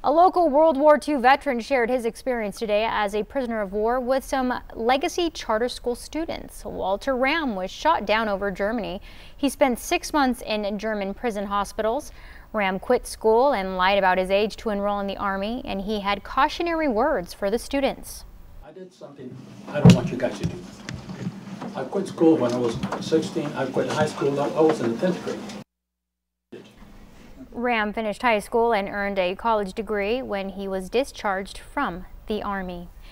A local World War II veteran shared his experience today as a prisoner of war with some legacy charter school students. Walter Ram was shot down over Germany. He spent 6 months in German prison hospitals. Ram quit school and lied about his age to enroll in the Army, and he had cautionary words for the students. I did something I don't want you guys to do. I quit school when I was 16. I quit high school. I was in the 10th grade. Ram finished high school and earned a college degree when he was discharged from the Army.